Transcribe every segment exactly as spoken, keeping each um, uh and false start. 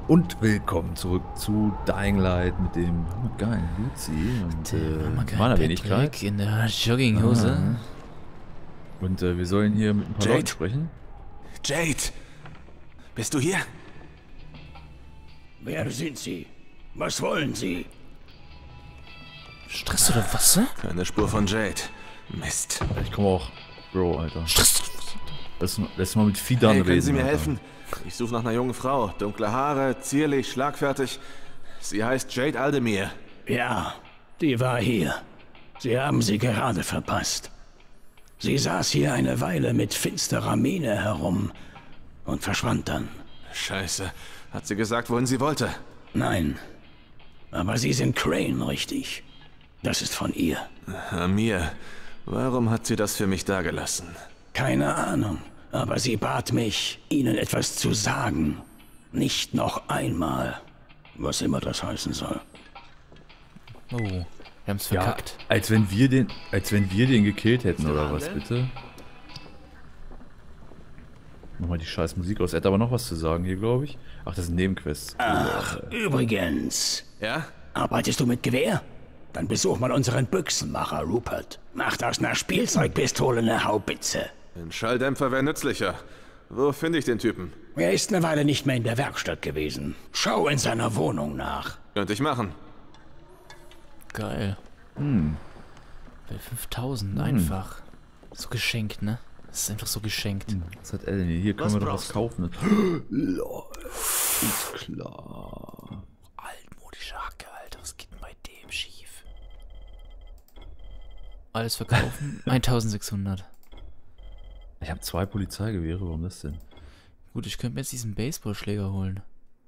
Und willkommen zurück zu Dying Light mit dem geilen Luzi und äh, meiner Wenigkeit. In der Jogginghose. Ah. Und äh, wir sollen hier mit ein paar Jade? Leuten sprechen. Jade! Bist du hier? Wer sind Sie? Was wollen Sie? Stress oder was, ne? Keine Spur von Jade. Mist. Ich komme auch. Bro, Alter. Stress. Lass, lass mal mit Fidan Hey, reden. können Sie mir Alter. helfen? Ich suche nach einer jungen Frau. Dunkle Haare, zierlich, schlagfertig. Sie heißt Jade Aldemir. Ja, die war hier. Sie haben sie gerade verpasst. Sie saß hier eine Weile mit finsterer Miene herum und verschwand dann. Scheiße. Hat sie gesagt, wohin sie wollte? Nein, aber Sie sind Crane, richtig? Das ist von ihr. Amir. Warum hat sie das für mich dagelassen? Keine Ahnung, aber sie bat mich, Ihnen etwas zu sagen. Nicht noch einmal. Was immer das heißen soll. Oh, wir haben's Ja, verkackt. als wenn wir den, als wenn wir den gekillt hätten oder was, bitte? Mach mal die scheiß Musik aus. Er hat aber noch was zu sagen hier, glaube ich. Ach, das sind Nebenquests. Ach, übrigens. Ja? Arbeitest du mit Gewehr? Dann besuch mal unseren Büchsenmacher, Rupert. Macht aus einer Spielzeugpistole eine Haubitze. Ein Schalldämpfer wäre nützlicher. Wo finde ich den Typen? Er ist eine Weile nicht mehr in der Werkstatt gewesen. Schau in seiner Wohnung nach. Könnte ich machen. Geil. Hm. Bei fünftausend einfach. So geschenkt, ne? Das ist einfach so geschenkt. Was hat er denn hier? Hier können Was wir doch was brauchst du? kaufen. Lol. Ist klar. Altmodische Hacke, Alter. Was geht denn bei dem schief? Alles verkaufen? eintausendsechshundert. Ich habe zwei Polizeigewehre. Warum das denn? Gut, ich könnte mir jetzt diesen Baseballschläger holen.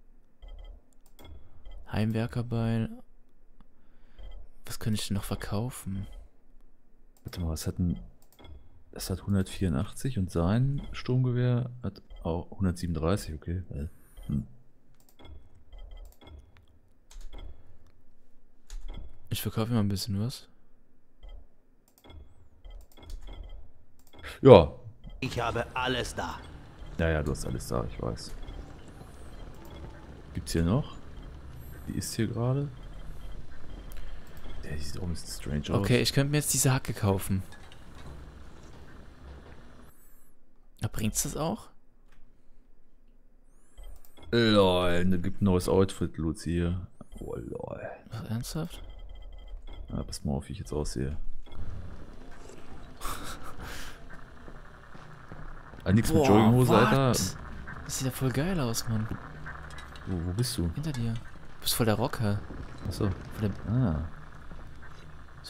Heimwerkerbeil. Was könnte ich denn noch verkaufen? Warte mal, was hat ein... Das hat hundertvierundachtzig und sein Sturmgewehr hat auch hundertsiebenunddreißig, okay. Hm. Ich verkaufe mal ein bisschen was. Ja. Ich habe alles da. Ja, ja, du hast alles da, ich weiß. Gibt's hier noch? Die ist hier gerade. Der sieht auch ein bisschen strange aus. Okay, ich könnte mir jetzt diese Hacke kaufen. Na, bringt's das auch? Lol, da gibt ein neues Outfit, Luzi hier. Oh, lol. Ach, ernsthaft? Ja, pass mal auf, wie ich jetzt aussehe. Ah, nix mit Jogginghose, what? Alter. Das sieht ja voll geil aus, Mann. Wo, wo bist du? Hinter dir. Du bist voll der Rocker. Achso. Voll der Ah. so.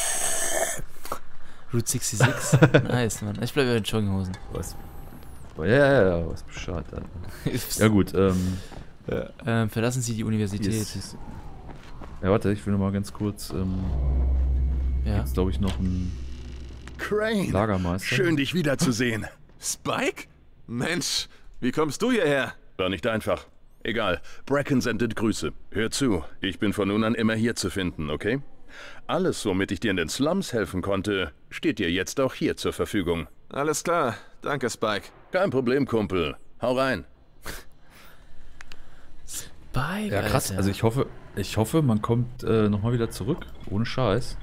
Route sechsundsechzig. Nice, Mann. Ich bleibe bei den Jogginghosen. Was? Ja, ja, ja, was Bescheid, Alter. Ja gut, ähm... ähm, verlassen Sie die Universität. Hier ist, ist, ja, warte, ich will noch mal ganz kurz, ähm... Ja. Jetzt glaube ich noch ein Crane, Lagermeister. schön dich wiederzusehen. Spike? Mensch, wie kommst du hierher? War nicht einfach. Egal, Bracken sendet Grüße. Hör zu, ich bin von nun an immer hier zu finden, okay? Alles, womit ich dir in den Slums helfen konnte, steht dir jetzt auch hier zur Verfügung. Alles klar. Danke, Spike. Kein Problem, Kumpel. Hau rein. Bye, Ja, krass, Alter. also ich hoffe, ich hoffe, man kommt äh, nochmal wieder zurück. Ohne Scheiß.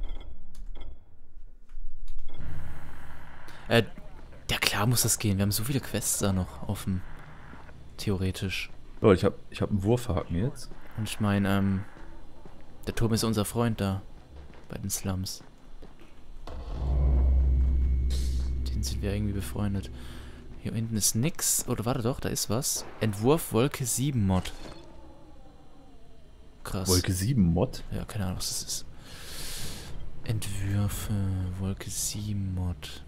Äh, ja klar muss das gehen. Wir haben so viele Quests da noch offen. Theoretisch. Leute, ich hab, ich hab einen Wurfhaken jetzt. Und ich meine, ähm, der Turm ist unser Freund da. Bei den Slums. Den sind wir irgendwie befreundet. Hier hinten ist nix. Oder warte doch, da ist was. Entwurf Wolke sieben Mod. Krass. Wolke sieben Mod. Ja, keine Ahnung, was das ist. Entwürfe, Wolke sieben Mod.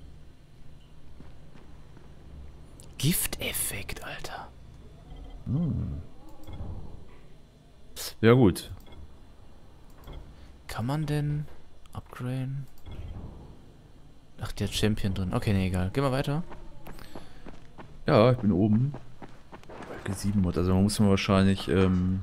Gifteffekt, Alter. Hm. Ja gut. Kann man denn upgraden? Ach, der hat Champion drin. Okay, nee, egal. Gehen wir weiter. Ja, ich bin oben. Wolke sieben Mod. Also man muss man wahrscheinlich, ähm...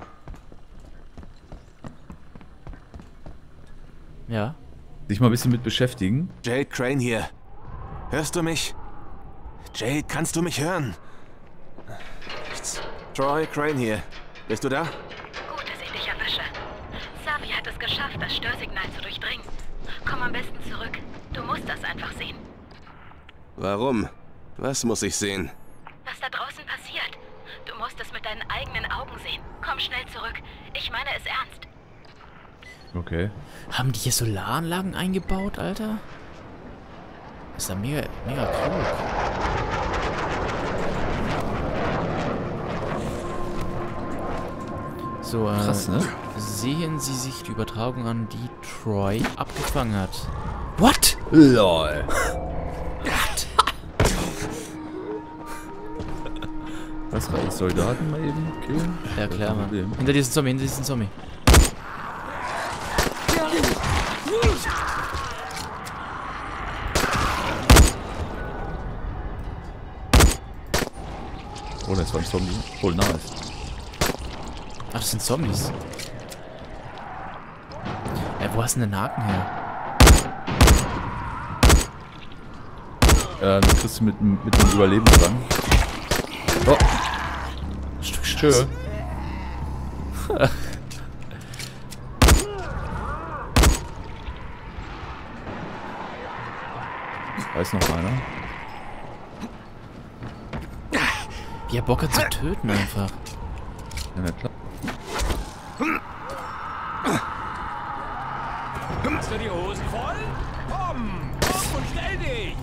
Ja. sich mal ein bisschen mit beschäftigen. Jade Crane hier. Hörst du mich? Jade, kannst du mich hören? Nichts. Troy Crane hier. Bist du da? Gut, dass ich dich erwische. Savi hat es geschafft, das Störsignal zu durchdringen. Komm am besten zurück. Du musst das einfach sehen. Warum? Was muss ich sehen? Was da draußen passiert. Du musst es mit deinen eigenen Augen sehen. Komm schnell zurück. Ich meine es ernst. Okay. Haben die hier Solaranlagen eingebaut, Alter? Das ist ja mega, mega klug. So, äh, Krass, ne? sehen Sie sich die Übertragung an, die Troy abgefangen hat. What? LOL. What? Was reicht? Soldaten mal eben killen? Ja, klar, Kein Mann. Problem. Hinter diesem Zombie, hinter diesem Zombie. Oh, das war ein Zombie. Voll nice. Ach, das sind Zombies. Ey, wo hast du denn den Haken her? Äh, das kriegst du mit, mit dem Überlebensrang. Oh. Stück Tschö. Scheiße. Da ist noch einer. Wie er Bock hat zu töten einfach. Ja, na klar. Hast du die Hosen voll? Komm, komm und stell dich!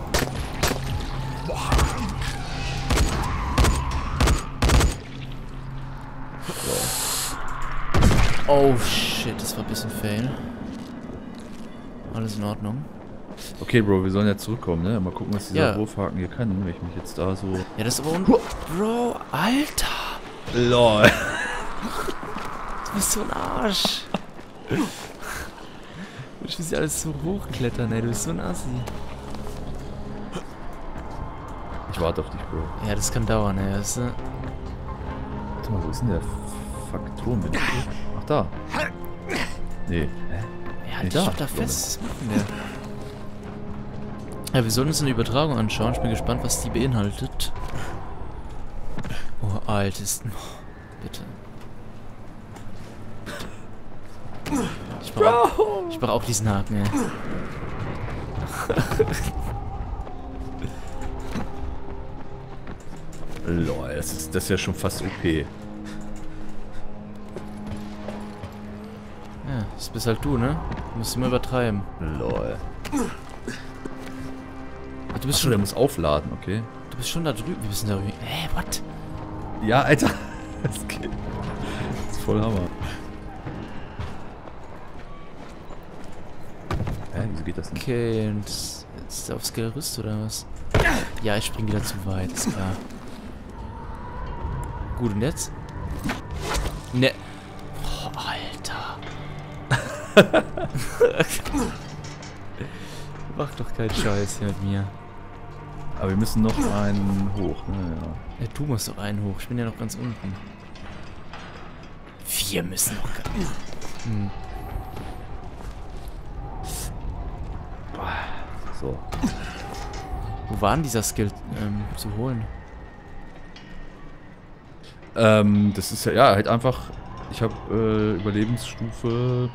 Oh shit, das war ein bisschen fail. Alles in Ordnung. Okay, Bro, wir sollen ja zurückkommen, ne? Mal gucken, was dieser Ja. Wurfhaken hier kann, wenn ich mich jetzt da so... Ja, das ist aber un... Bro, Alter! LOL. Du bist so ein Arsch! Du willst ja alles so hochklettern, ey, du bist so ein Assi. Ich warte auf dich, Bro. Ja, das kann dauern, ey. Das, äh... Warte mal, wo ist denn der Faktor mit? Ach, da. Nee. Hä? Ja, Nee, die da. steht da fest. Was macht denn der? Ja, wir sollen uns eine Übertragung anschauen. Ich bin gespannt, was die beinhaltet. Oh, altes. Bitte. Ich brauch, ich brauch auch diesen Haken, ey. LOL, das ist, das ist ja schon fast O P. Ja, das bist halt du, ne? Du musst immer übertreiben. LOL. Ach, du bist Achso, der schon, muss aufladen, okay. du bist schon da drüben. Wir sind da drüben. Hä, what? Ja, Alter. Das geht. Das ist voll Hammer. Hä, wieso geht das nicht? Okay, und jetzt ist er aufs Gerüst oder was? Ja, ich spring wieder zu weit, ist klar. Gut, und jetzt? Ne. Oh, Alter. Mach doch keinen Scheiß hier mit mir. Aber wir müssen noch einen hoch, ne? Ja. Ja, du musst doch einen hoch. Ich bin ja noch ganz unten. Wir müssen noch... Hm. So. Wo war denn dieser Skill ähm, zu holen? Ähm, das ist ja, ja, halt einfach, ich habe äh, Überlebensstufe,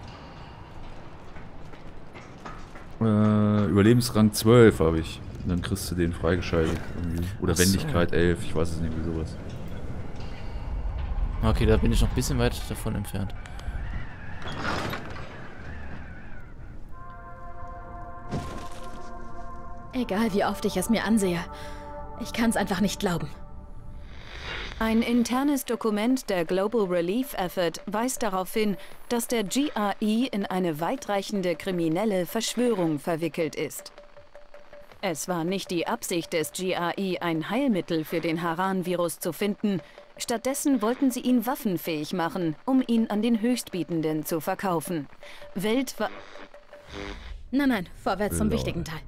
äh, Überlebensrang zwölf habe ich. Und dann kriegst du den freigeschaltet irgendwie. Oder Ach so. Wendigkeit elf, ich weiß es nicht, wie sowas. Okay, da bin ich noch ein bisschen weit davon entfernt. Egal wie oft ich es mir ansehe, ich kann es einfach nicht glauben. Ein internes Dokument der Global Relief Effort weist darauf hin, dass der G R E in eine weitreichende kriminelle Verschwörung verwickelt ist. Es war nicht die Absicht des G R E, ein Heilmittel für den Haran-Virus zu finden. Stattdessen wollten sie ihn waffenfähig machen, um ihn an den Höchstbietenden zu verkaufen. Weltweit... Nein, nein, vorwärts zum Lol. wichtigen Teil.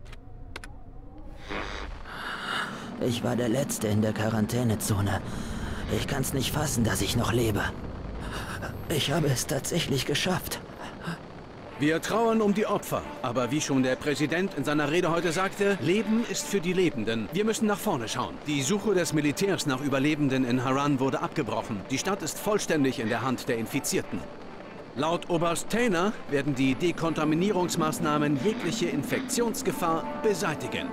Ich war der Letzte in der Quarantänezone. Ich kann's nicht fassen, dass ich noch lebe. Ich habe es tatsächlich geschafft. Wir trauern um die Opfer, aber wie schon der Präsident in seiner Rede heute sagte, Leben ist für die Lebenden. Wir müssen nach vorne schauen. Die Suche des Militärs nach Überlebenden in Harran wurde abgebrochen. Die Stadt ist vollständig in der Hand der Infizierten. Laut Oberst Taylor werden die Dekontaminierungsmaßnahmen jegliche Infektionsgefahr beseitigen.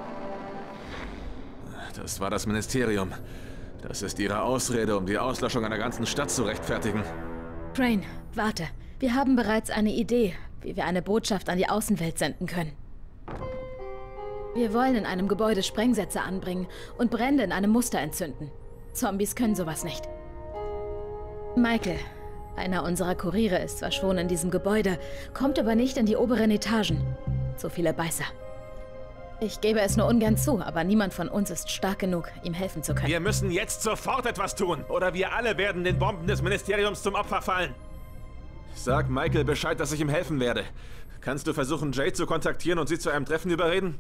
Das war das Ministerium. Das ist ihre Ausrede, um die Auslöschung einer ganzen Stadt zu rechtfertigen. Crane, warte. Wir haben bereits eine Idee, wie wir eine Botschaft an die Außenwelt senden können. Wir wollen in einem Gebäude Sprengsätze anbringen und Brände in einem Muster entzünden. Zombies können sowas nicht. Michael, einer unserer Kuriere, ist zwar schon in diesem Gebäude, kommt aber nicht in die oberen Etagen. Zu viele Beißer. Ich gebe es nur ungern zu, aber niemand von uns ist stark genug, ihm helfen zu können. Wir müssen jetzt sofort etwas tun, oder wir alle werden den Bomben des Ministeriums zum Opfer fallen. Sag Michael Bescheid, dass ich ihm helfen werde. Kannst du versuchen, Jade zu kontaktieren und sie zu einem Treffen überreden?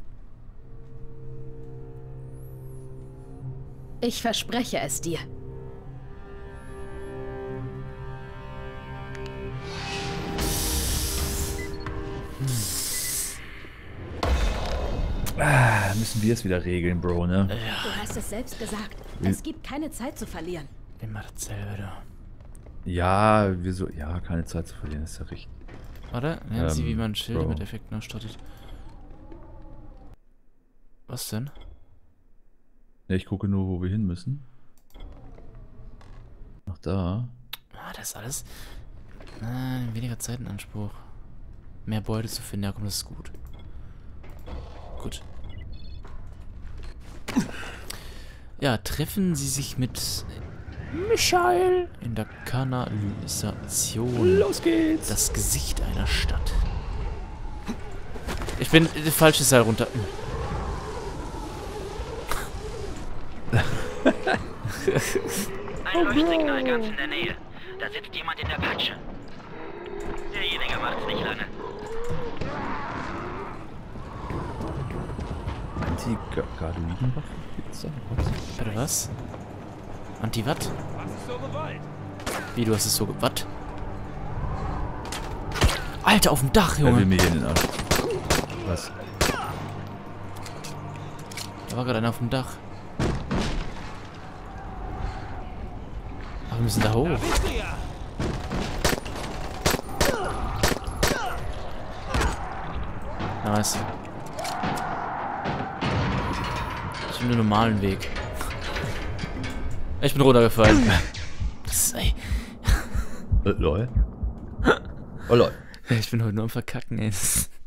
Ich verspreche es dir. Ah, müssen wir es wieder regeln, Bro, ne? Ja. Du hast es selbst gesagt. Es gibt keine Zeit zu verlieren. Immer dasselbe, da. Ja, wir so, ja, keine Zeit zu verlieren, ist ja richtig. Oder? Lernen ähm, Sie, wie man Schilde Bro. mit Effekten ausstattet. Was denn? Ja, ich gucke nur, wo wir hin müssen. Ach, da. Ah, das ist alles. Ah, weniger Zeit in Anspruch. Mehr Beute zu finden, ja komm, das ist gut. Gut. Ja, treffen Sie sich mit Michael in der Kanalisation. Los geht's! Das Gesicht einer Stadt. Ich bin äh, falsche Seil runter. Ein Leuchtsignal ganz in der Nähe. Da sitzt jemand in der Patsche. Derjenige macht's nicht lange. Anti-Garduidenwaffe? Warte, was? Anti-wat? Was ist so gewollt? Wie, du hast es so ge... Wat? Alter, auf dem Dach, Er will Junge! mir hier in den Arsch. Was? Da war gerade einer auf dem Dach. Aber wir müssen da hoch. Nice. Ich bin den normalen Weg. Ich bin runtergefallen. Das, ey. Äh, lol. Oh lol. Ich bin heute nur am Verkacken, ey.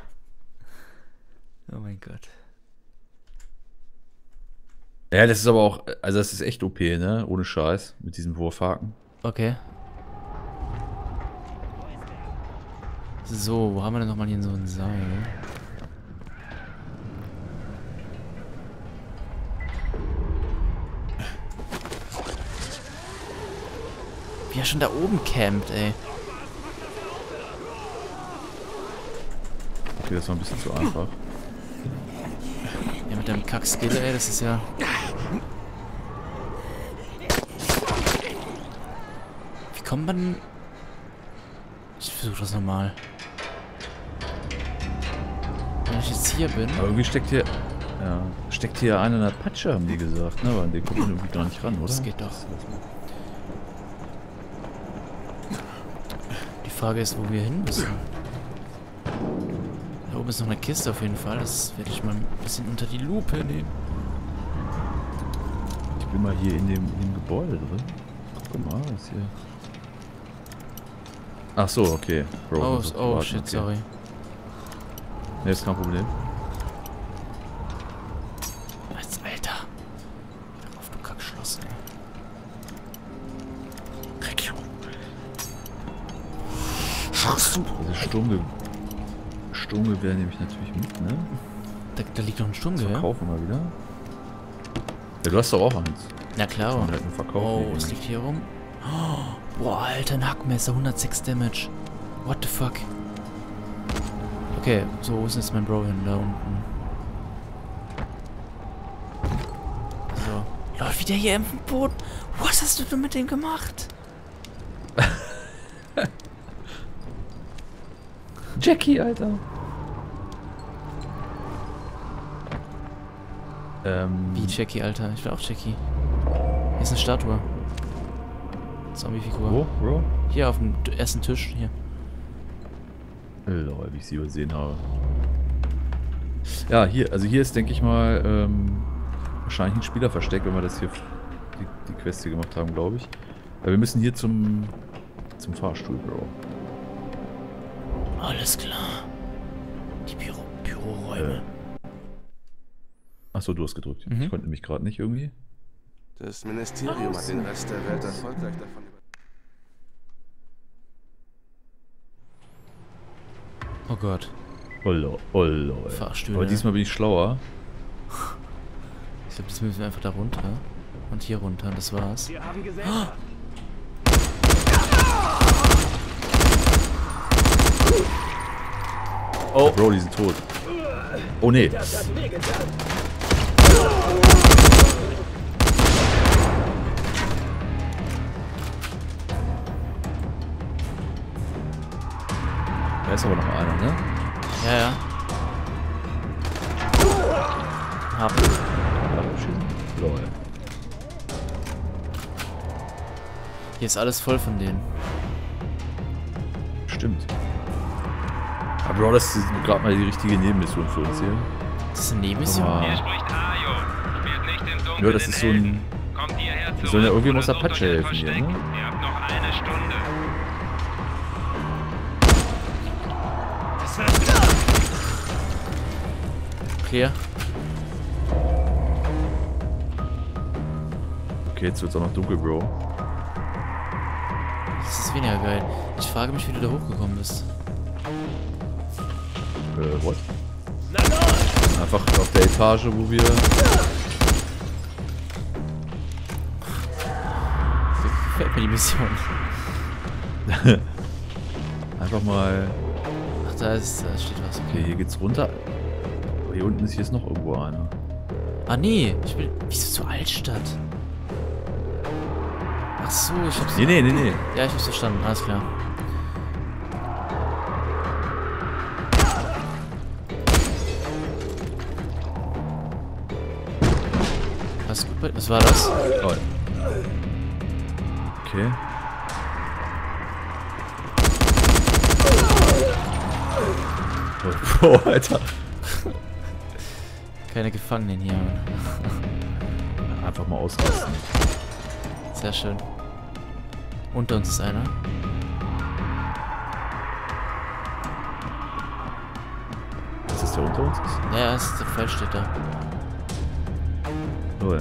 Oh mein Gott. Ja, das ist aber auch, also das ist echt O P, ne? Ohne Scheiß, mit diesem Wurfhaken. Okay. So, wo haben wir denn nochmal hier so ein Seil? Wie er schon da oben campt, ey. Okay, das war ein bisschen zu einfach. Ja, mit deinem Kack-Skill, ey, das ist ja... Wie kommt man... Ich versuche das nochmal. Wenn ich jetzt hier bin... Aber irgendwie steckt hier... Ja, steckt hier einer in der Patsche, haben die gesagt, ne? Aber an den kommt man irgendwie gar nicht ran, oder? Das geht doch. Die Frage ist, wo wir hin müssen. Da oben ist noch eine Kiste auf jeden Fall. Das werde ich mal ein bisschen unter die Lupe nehmen. Ich bin mal hier in dem, in dem Gebäude drin. Guck mal, was hier... Ach so, okay. Bro, oh, muss oh warten, shit, okay. sorry. Ne, ist kein Problem. Jetzt, Alter. Auf du Kackschloss, ey. Also Sturmge Sturmgewehr nehme ich natürlich mit, ne? Da, da liegt doch ein Sturmgewehr. Verkaufen wir wieder. Ja, du hast doch auch eins. Na klar. Halt nur verkaufen, oh, es liegt hier rum. Oh, boah, Alter, ein Hackmesser, hundertsechs Damage. What the fuck? Okay, so, wo ist jetzt mein Bro hin? Da unten. So. Leute, wie der hier im Boden. Was hast du denn mit dem gemacht? Jackie, Alter. Ähm. Wie Jackie, Alter? Ich will auch Jackie. Hier ist eine Statue. Zombie-Figur. Wo, Bro? Hier auf dem ersten Tisch. Hier. Lol, wie ich sie übersehen habe. Ja, hier, also hier ist, denke ich mal, ähm, wahrscheinlich ein Spielerversteck, wenn wir das hier die, die Quest hier gemacht haben, glaube ich. Weil wir müssen hier zum zum Fahrstuhl, Bro. Alles klar. Die Büro, Büroräume. Äh. Achso, du hast gedrückt. Mhm. Ich konnte nämlich gerade nicht irgendwie. Das Ministerium hat den Rest der Welt erfolgreich davon über... Oh Gott. Oh lol, oh lol. Fahrstühle. Aber diesmal bin ich schlauer. Ich glaube, das müssen wir einfach da runter. Und hier runter, das war's. Wir haben gesehen. Oh, Bro, die sind tot. Oh nee. Da ist aber noch einer, ne? Ja, ja. Hab. Lol. Hier ist alles voll von denen. Stimmt. Aber Bro, das ist gerade mal die richtige Nebenmission für uns hier. Das ist eine Nebenmission? Hier spricht Ayo. Spielt nicht im Dunkeln. Ja, das ist so ein... Wir sollen ja irgendwie aus Apache helfen hier, ne? Ihr habt noch eine Stunde. Clear. Okay, jetzt wird's auch noch dunkel, Bro. Das ist weniger geil. Ich frage mich, wie du da hochgekommen bist. Äh, what? Einfach auf der Etage, wo wir... Gefällt mir die Mission. Einfach mal... Ach, da, ist, da steht was. Okay, hier geht's runter. Aber hier unten ist hier ist noch irgendwo einer. Ah, nee. Ich will... Wieso zur Altstadt? Ach so, ich hab's... Nee, nee, nee, nee. Ja, ich hab's verstanden. Alles klar. Was, was war das? Oh. Okay. Oh, oh, Alter. Keine Gefangenen hier. Einfach mal ausrasten. Sehr schön. Unter uns ist einer. Ist das der unter uns ist? Ja, ja, ist, der Pfeil steht da. Lol.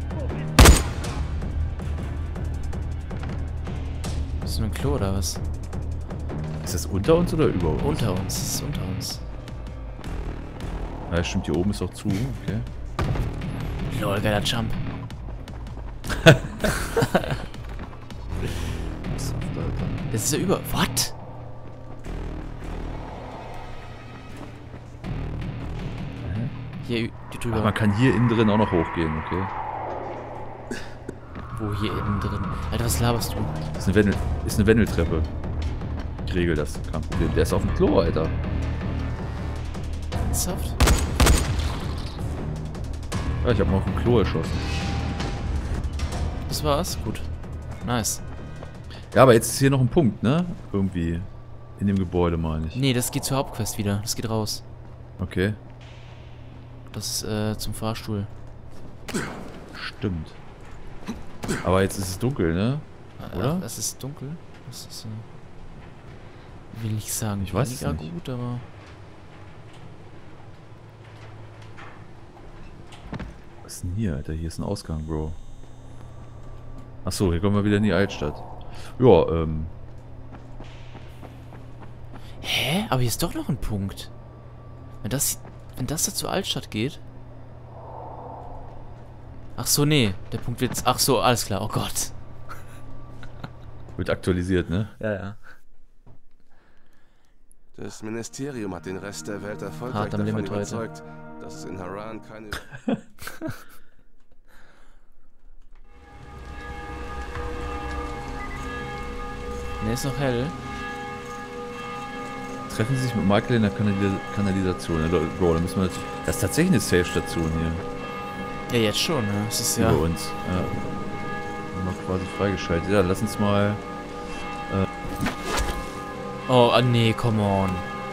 Ist das nur ein Klo oder was? Ist das unter uns oder über uns? Unter uns, das ist unter uns. Ja, stimmt, hier oben ist auch zu. Okay. Lol, geiler Jump. Das ist ja über... What? Hier drüber. Ach, man kann hier innen drin auch noch hochgehen, okay. Wo hier innen drin? Alter, was laberst du? Das ist eine, Wendel, ist eine Wendeltreppe. Ich regel das, kein Problem. Der ist auf dem Klo, Alter. Ernsthaft? Ja, ich hab mal auf dem Klo erschossen. Das war's? Gut. Nice. Ja, aber jetzt ist hier noch ein Punkt, ne? Irgendwie. In dem Gebäude, meine ich. Nee, das geht zur Hauptquest wieder. Das geht raus. Okay. Das ist äh, zum Fahrstuhl. Stimmt. Aber jetzt ist es dunkel, ne? Oder? Es ist dunkel. Das ist, äh, will ich sagen, ich weiß es nicht. nicht. Gut, aber... Was ist denn hier, Alter? Hier ist ein Ausgang, Bro. Achso, hier kommen wir wieder in die Altstadt. Ja, ähm... Hä? Aber hier ist doch noch ein Punkt. Wenn das... Wenn das da zur Altstadt geht... Ach so, nee. Der Punkt wird... Ach so, alles klar. Oh Gott. Wird aktualisiert, ne? Ja, ja. Das Ministerium hat den Rest der Welt erfolgreich Hart am davon Limit überzeugt, heute. dass es in Haran keine... Ne, ist noch hell. treffen Sie sich mit Michael in der Kanal Kanalisation. Ja, Bro, da müssen wir natürlich... Das ist tatsächlich eine Safe-Station hier. Ja, jetzt schon, ne? Das ist ja... Über uns. Ja. Haben wir quasi freigeschaltet. Ja, lass uns mal... Äh oh, ah, nee, come on.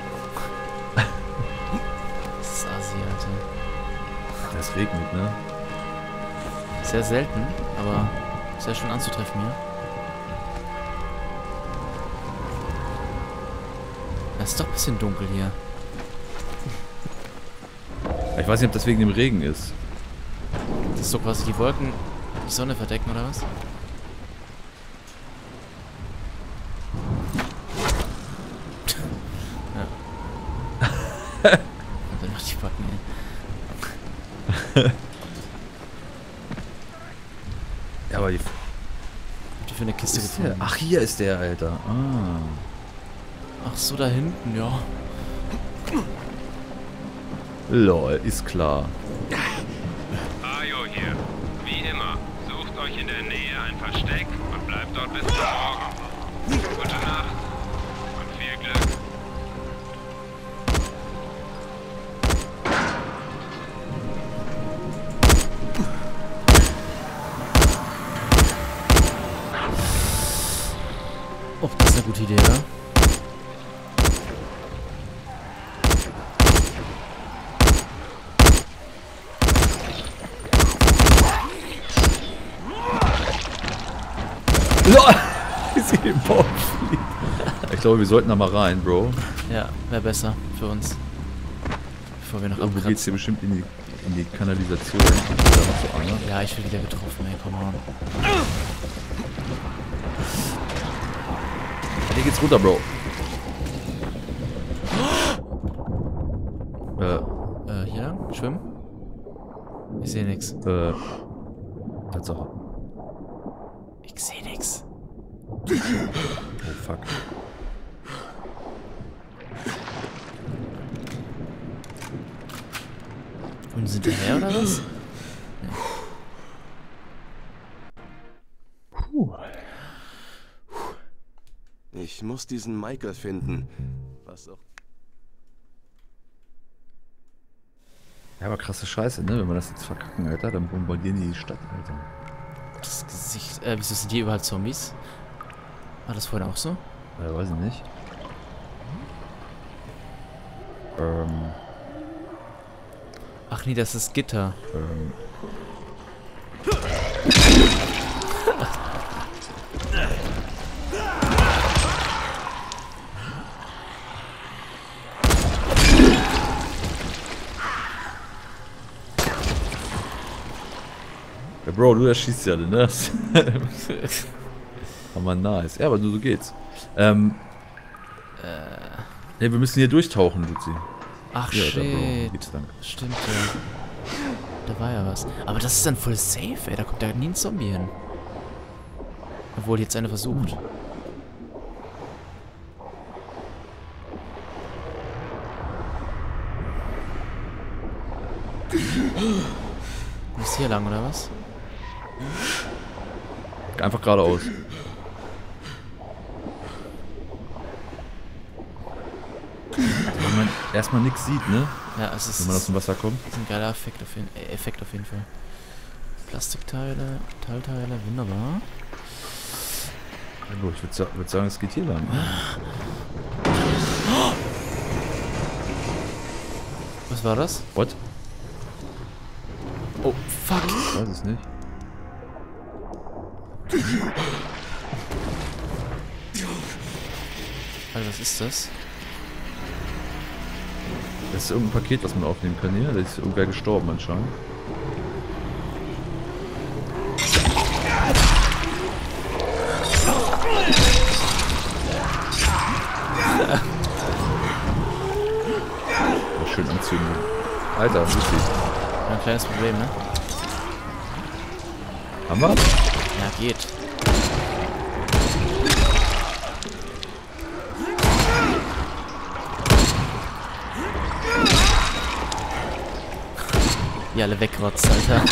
Das ist assi, Alter. Es regnet, ne? Sehr selten, aber sehr schön anzutreffen hier. Es ist doch ein bisschen dunkel hier. Ich weiß nicht, ob das wegen dem Regen ist. Das ist so quasi die Wolken die Sonne verdecken, oder was? Ja. Und dann noch die Wolken, ey. Ja, aber die... Die für eine Kiste ist gefunden. der? Ach, hier ist der, Alter. Ah. Ach so, da hinten, ja. Lol, ist klar. Ayo hier. Wie immer, sucht euch in der Nähe ein Versteck und bleibt dort bis zum Morgen. Gute Nacht und viel Glück. Oh, das ist eine gute Idee, ja? Ich glaube, wir sollten da mal rein, Bro. Ja, wäre besser für uns. Bevor wir noch Irgendwo geht's hier bestimmt in die, in die Kanalisation. Ja, ich will wieder getroffen, ey, come on. Hier geht's runter, Bro. äh. Äh, hier lang? Schwimmen? Ich sehe nix. Äh. Tatsache. Ich sehe nix. Oh, fuck. Und sind hinterher oder was? Nee. Puh. Ich muss diesen Michael finden. Was auch. Ja, aber krasse Scheiße, ne? Wenn wir das jetzt verkacken, Alter, dann bombardieren die die Stadt, Alter. Das Gesicht. Äh, wieso sind die überall Zombies? War das vorhin auch so? Ja, weiß ich nicht. Ähm. Ach nee, das ist Gitter. Ähm. Ja, Bro, du erschießt ja, ne? Aber nice. Ja, aber nur so geht's. Ähm. Äh. Ne, wir müssen hier durchtauchen, Luzi. Ach, ja, shit. Geht's lang. Stimmt, ja. Da war ja was. Aber das ist dann voll safe, ey. Da kommt da nie ein Zombie hin. Obwohl jetzt einer versucht. Muss hier lang, oder was? Einfach geradeaus. Wenn man erstmal nichts sieht, ne? Ja, es ist. Wenn man aus dem Wasser kommt. Das ist ein geiler Effekt auf jeden, äh, Effekt auf jeden Fall. Plastikteile, Metallteile, wunderbar. Hallo, ich würde sa würd sagen, es geht hier lang. Was war das? What? Oh, fuck. Ich weiß es nicht. Alter, was ist das? Das ist irgendein Paket, was man aufnehmen kann hier. Da ist irgendwer gestorben anscheinend. Oh, schön anzünden. Alter, wirklich. Ein kleines Problem, ne? Haben wir? Ja, geht. Die alle wegrotzt, Alter.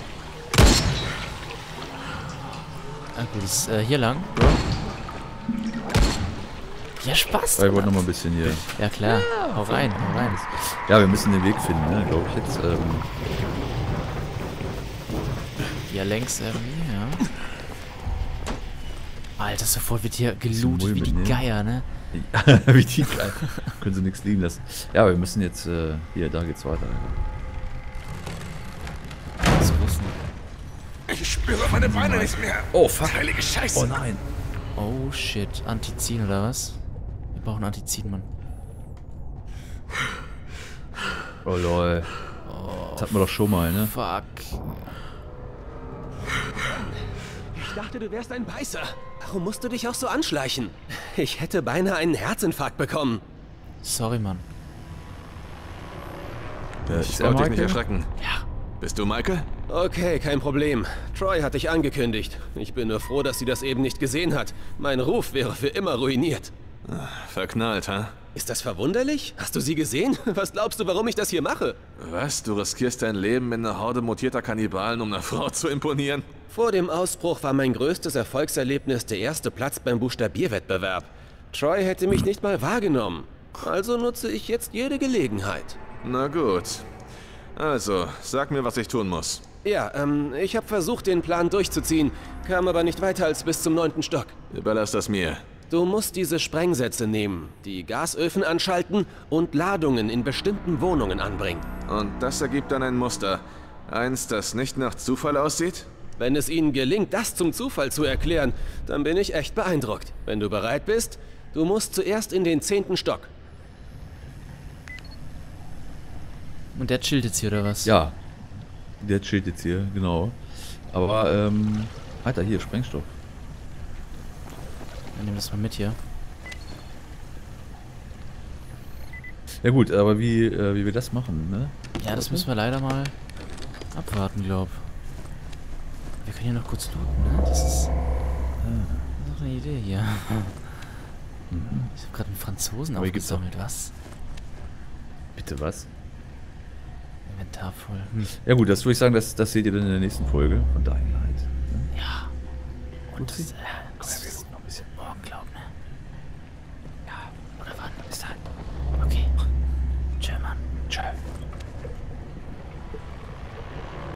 Ah gut, ist äh, hier lang, Bro. Ja, Spaß. Weil wir wollten noch mal ein bisschen hier. Ja, klar. Ja, hau rein, hau rein. Ja, wir müssen den Weg finden, ne, glaube ich jetzt. Ähm Ja, längs irgendwie, ja. Alter, sofort wird hier gelootet wie die Geier, ne? Ja, wie die Geier. Können sie nichts liegen lassen. Ja, wir müssen jetzt, äh, hier, da geht's weiter. Was ist Ich spüre meine Beine nicht mehr. Oh, fuck. Heilige Scheiße. Oh nein. Oh shit. Antizin oder was? Wir brauchen Antizin, Mann. Oh lol. Das hatten wir doch schon mal, ne? Fuck. Ich dachte, du wärst ein Beißer. Warum musst du dich auch so anschleichen? Ich hätte beinahe einen Herzinfarkt bekommen. Sorry, Mann. Ja, ich wollte dich nicht erschrecken. Ja. Bist du Michael? Okay, kein Problem. Troy hat dich angekündigt. Ich bin nur froh, dass sie das eben nicht gesehen hat. Mein Ruf wäre für immer ruiniert. Verknallt, ha? Ist das verwunderlich? Hast du sie gesehen? Was glaubst du, warum ich das hier mache? Was? Du riskierst dein Leben in einer Horde mutierter Kannibalen, um einer Frau zu imponieren? Vor dem Ausbruch war mein größtes Erfolgserlebnis der erste Platz beim Buchstabierwettbewerb. Troy hätte mich nicht mal wahrgenommen. Also nutze ich jetzt jede Gelegenheit. Na gut. Also, sag mir, was ich tun muss. Ja, ähm, ich habe versucht, den Plan durchzuziehen, kam aber nicht weiter als bis zum neunten Stock. Überlass das mir. Du musst diese Sprengsätze nehmen, die Gasöfen anschalten und Ladungen in bestimmten Wohnungen anbringen. Und das ergibt dann ein Muster. Eins, das nicht nach Zufall aussieht? Wenn es ihnen gelingt, das zum Zufall zu erklären, dann bin ich echt beeindruckt. Wenn du bereit bist, du musst zuerst in den zehnten Stock. Und der chillt jetzt hier, oder was? Ja. Der chillt jetzt hier, genau. Aber, ähm... Alter, hier, Sprengstoff. Wir nehmen das mal mit hier. Ja gut, aber wie, äh, wie wir das machen, ne? Ja, das müssen wir leider mal abwarten, glaub. Wir können hier noch kurz looten, ne? Das ist... Ah, noch eine Idee hier. Mhm. Ich habe gerade einen Franzosen aber aufgesammelt, was? Bitte was? Inventar voll. Hm. Ja gut, das würde ich sagen, das, das seht ihr dann in der nächsten Folge von Dying Light. Ne? Ja. Und das, äh,